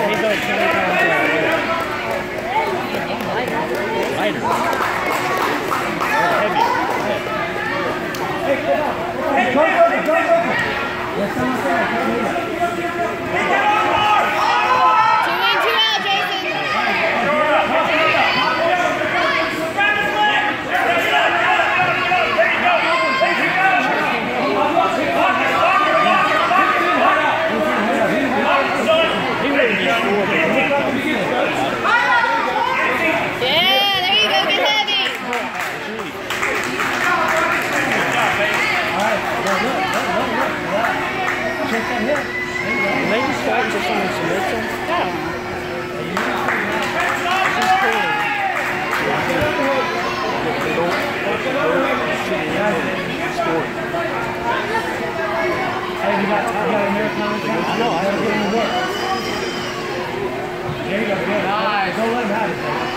He's like 20 pounds lighter. Heavier. Hey, go. Yes, I'm saying. Maybe start to someone submit them. Hey, you got American? No, I don't get any work. There you go, good. Nice. Don't let him have it.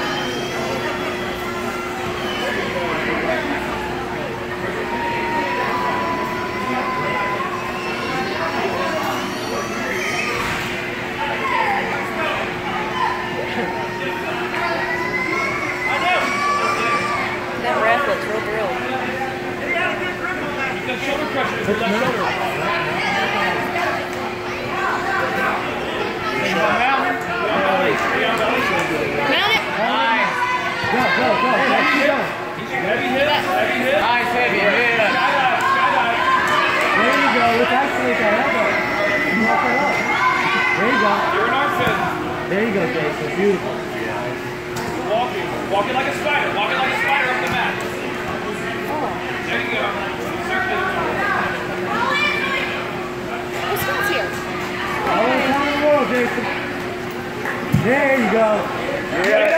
That ref looks real thrilled. You've got shoulder pressure. Put the shoulder. Mount it. Nice. Go. Heavy hit. Nice heavy hit. Skydive. There you go. Let's isolate that elbow. Walk it up. There you go. You're an arm fit. There you go, Jason. Beautiful. Walking like a spider. Walking like a spider up the mat. There you go. Who's Scott's here? All the time in the world, Jason. There you go. Yeah.